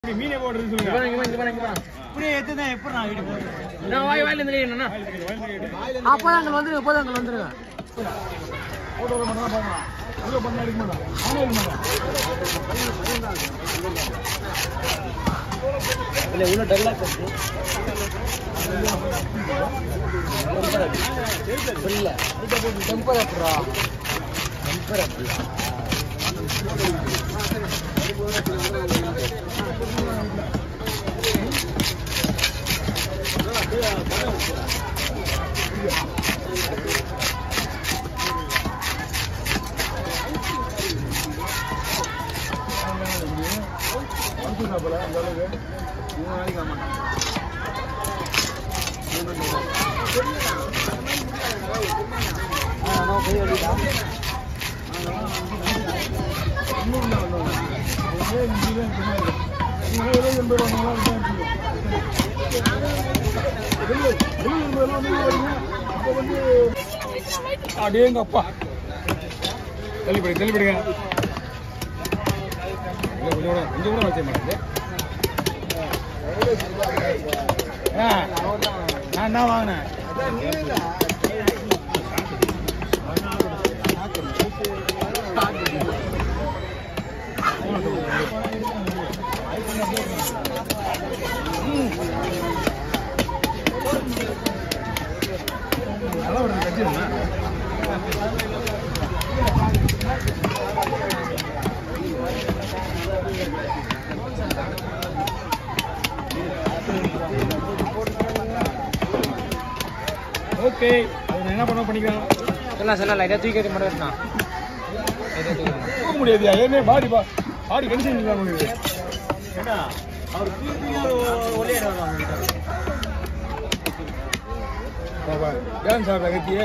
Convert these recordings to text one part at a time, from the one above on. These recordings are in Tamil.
மீனே போடுறது சொல்லுங்க. இப்படியே ஏத்துனா எப்படி நான் வீடு போறேன். நான் வாயில இருந்து என்னன்னா அப்பதான் வந்துருங்க போதாங்க வந்துருங்க. போட்டோ மட்டும் தான் பாருங்க. வீடியோ பண்ண எடுக்க மாட்டோம். நானே எடுக்க மாட்டேன். இல்ல உள்ள டல்லா இருக்கு. புரியல. டெம்பரேச்சரா. அடேங்கப்பா தள்ளிப்படுங்க கொஞ்சம் கூட வச்ச மாட்டேன். நான் என்ன வாங்கினேன் நல்லா ஒரு கட்சி ஓகே. அது என்ன பண்ணிக்கலாம் சொல்லலாம் லைட்டா தூக்கி வைக்க மாட்டேன். தூக்க முடியாதியா? ஏன்னா பாடி கண்டிஷன் இல்லாம ஏடா அவர் தூக்கியா ஒரே வருவாங்க. பாபா ஏன் சார் கத்தியே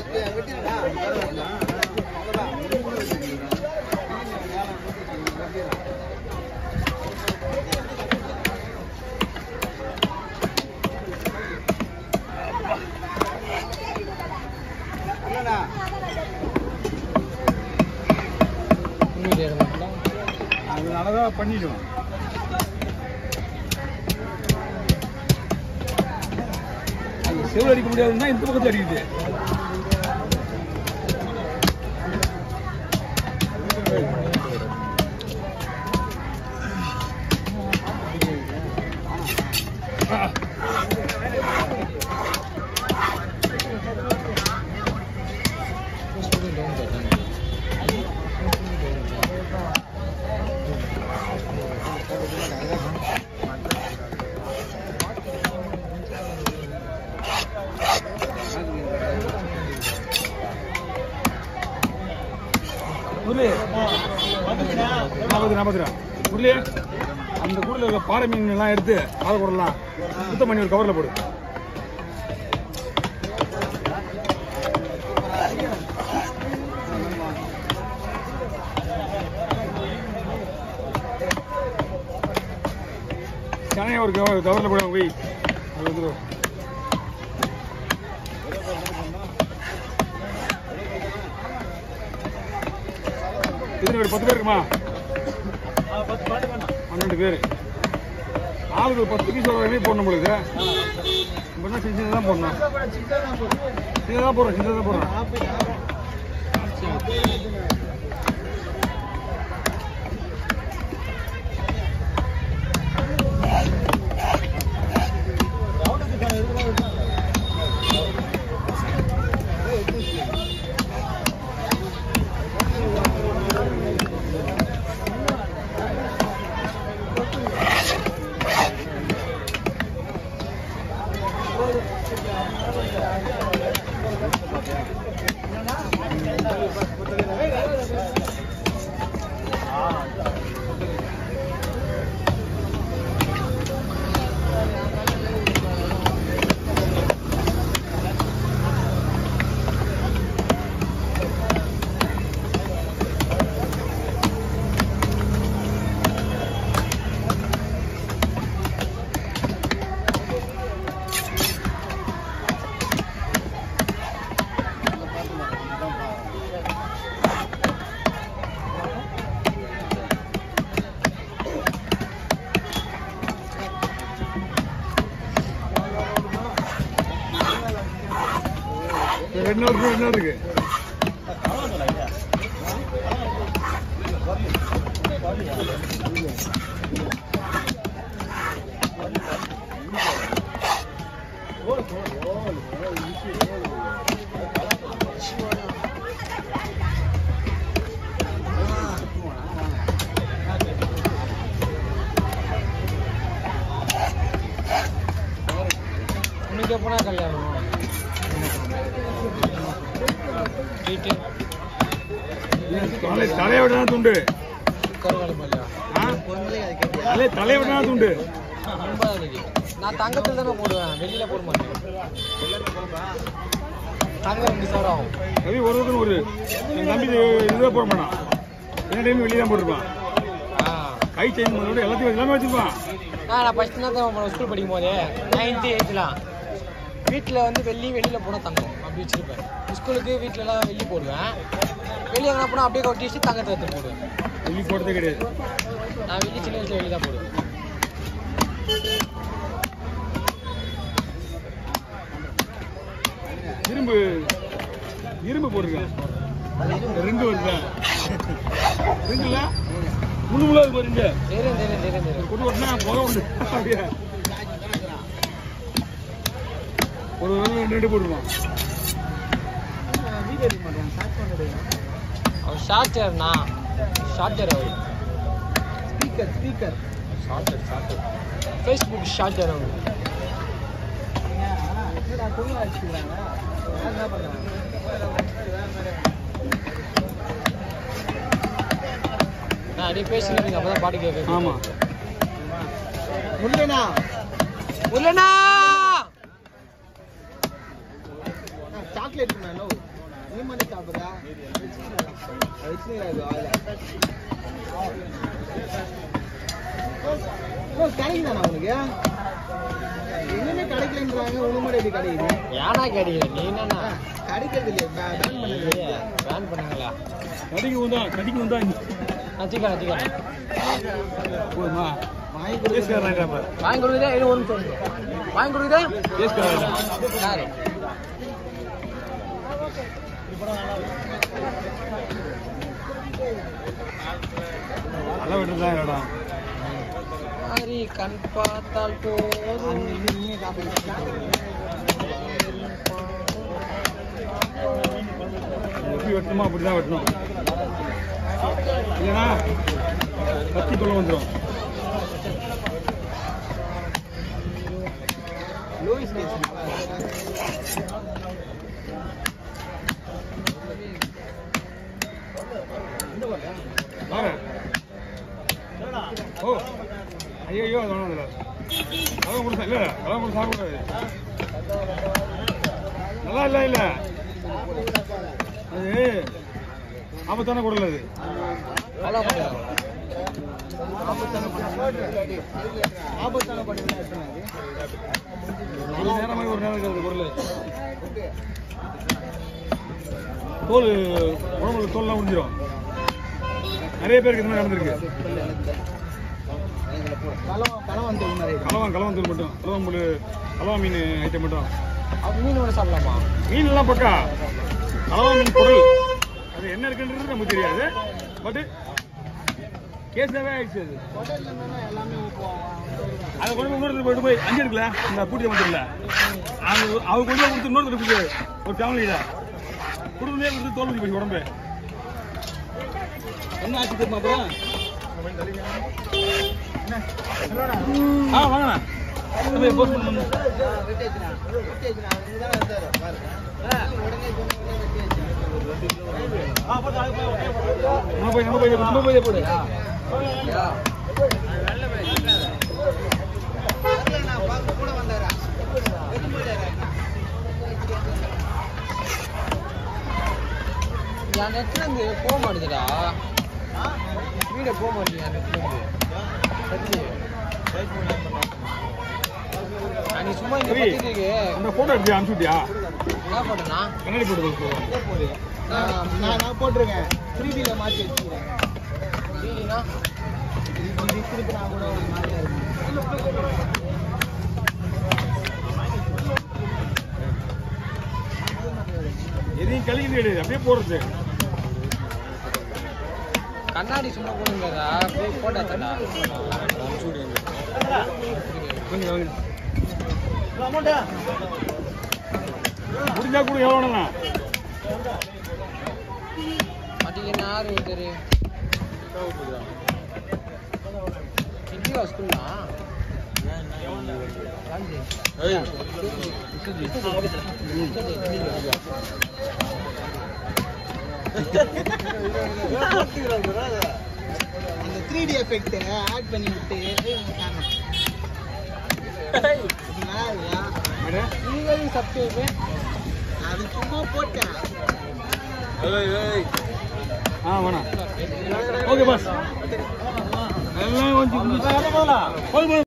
அதனாலதான் பண்ணிடும். அது செவ்வளவு அடிக்க முடியாதுன்னா இந்த பக்கத்தில் அடிக்குது. அந்த கூடல இருக்க பாறை மீன் எல்லாம் எடுத்து அதை போடலாம். சுத்தம் பண்ணி ஒரு கவர்ல போடு. சனையா ஒரு கவர்ல போட போய் அது வந்துடும். எத்தனை பேர்? 10 பேர் இருக்குமா? 12 பேர். ஆளுக்கு 10 பீஸ் போடணும் உங்களுக்கு. சின்னதான் போடணும். சின்னதான் போடுறோம். 2 நாள் என்ன இருக்கு உனக்கு எப்போனா கல்யாணம் தலையை விட துண்டு தலையை விட துண்டு நான் தங்கத்தில் தானே போடுவேன் வெளியில போட மாட்டேன் தங்கம் 2 சவரம் ஆகும் ரவி ஒரு என் தம்பி இதுதான் போட மாட்டான் என்ன டைம் வெளியே தான் போட்டிருப்பான் கை செயின் பண்ணோட எல்லாத்தையும் எல்லாமே வச்சிருப்பான் நான் ஃபஸ்ட்டு தான் ஸ்கூல் படிக்கும் போதே 9th 8thலாம் வீட்டில் வந்து வெளியில் போனால் தங்கம் அப்படி வச்சுருப்பேன் ஸ்கூலுக்கு வீட்டிலலாம் வெள்ளி போடுவேன் வெளியே எங்கன்னா போனால் அப்படியே கொட்டிச்சு தங்கத்தை எடுத்து போடுவேன் வெள்ளி போடுறதே கிடையாது நான் வெள்ளி சின்ன வயசுல வெளியே தான் போடுவேன் இரும்பு போட்டிருக்கேன் ரிங்கு வருதா ரிங்குல முழுமுழா இருக்கு ரிங்கு தெரியும் கொண்டு வரனா புகை உண்டு ஒரு 2 போட்டுருவான் அவர் ஷார்ட்டர்னா ஷார்ட்டர் அவர் ஸ்பீக்கர் ஷார்ட்டர் ஃபேஸ்புக் ஷார்ட்டர் அவர் அப்படியே பேசுறீங்க அப்பதான் பாட்டு கேட்க ஆமா முருகனா சாக்லேட் நீ மட்டும் சாப்பிடுறா கிடைக்குதாண்ணா உனக்கு எங்கேயுமே கிடைக்கலன்றாங்க உணவுமுறை எப்படி கிடைக்குது ஏன்னா கிடைக்கல நீ என்னன்னா கிடைக்கிறது இல்லையா பேன் பண்ணுங்களா கடிக்கு வந்தா நச்சிக்கலாம் போதுமா வாங்கி கொடுக்குறேன் வாங்கி கொடுக்குதே இது ஒன்று சொல்லுங்க வாங்கி கொடுக்குதே யாரு நல்லா விட்டுதான் இடம் ஹரி கண் பார்த்தால் போதும் எப்படி வெட்டணுமோ அப்படிதான் வெட்டணும் இல்லைன்னா கத்தி தொலை வந்துடும் லூயிஸ் கேஸ் ஓ ஐயோ அது ஒன்றும் இல்லை கலவை கொடுத்தா இல்லை கலவை கொடுத்து சாப்பிடாது நல்லா இல்லை அது ஆபத்தான குடல் அது ஆபத்தான படம் நேரமாக ஒரு நேரம் இருக்கிறது குடல் தோல் உடம்புல தோல்லாம் முடிஞ்சிடும் நிறைய பேருக்கு இந்த மாதிரி நடந்திருக்கு கலவான் தூள் மட்டும் கலவா மீன் ஐட்டம் மட்டும் மீன் கூட சாப்பிடலாமா மீன்லாம் பக்கா கலவா மீன் பொருள் அது என்ன இருக்குன்றது நமக்கு தெரியாது பட் கேஸாவே ஆயிடுச்சு அது அதை கொண்டு இன்னொருத்தர் போயிட்டு போய் அஞ்சு இருக்குல்ல இந்த பூட்டி வந்துடல அவங்க கொண்டு கொடுத்து இன்னொருத்தர் ஒரு ஃபேமிலியில குடும்பமே கொடுத்து தோல் போய் உடம்பு என்ன ஆச்சு தெரியுமா அப்புறம் வாங்கண்ணா போஸ்ட் பண்ண போய் போடு என் நெட்ல இருந்து போக மாட்டேதுடா வீடியோ போக மாட்டேங்குது என் நெட்ல இருந்து நீ சும்மா இங்க பத்திக்கு அந்த போட்டோ எடுத்து அனுப்பிச்சுட்டியா என்ன போட்டேன்னா கண்ணாடி போட்டு நான் போட்டிருக்கேன் 3Dல மாற்றி வச்சுக்கிறேன் வீடியோனா இது நான் கூட ஒரு மாதிரியா இருக்கும் கிடையாது அப்படியே போடுறது. கண்ணாடி சும்மா போடுங்கடா அப்படியே போட்டாச்சடா முடிஞ்சா கூட எவ்வளோண்ணா பார்த்தீங்கன்னா யார் ஒருத்தர் இந்தியா ஸ்கூல்னா அந்த 3D எஃபெக்ட் ஆட் பண்ணி விட்டு நீங்களும் சப்ஸ்கிரைப் அது சும்மா போட்டேன். வேணாம் ஓகே பாஸ் எல்லாம் கொஞ்சம்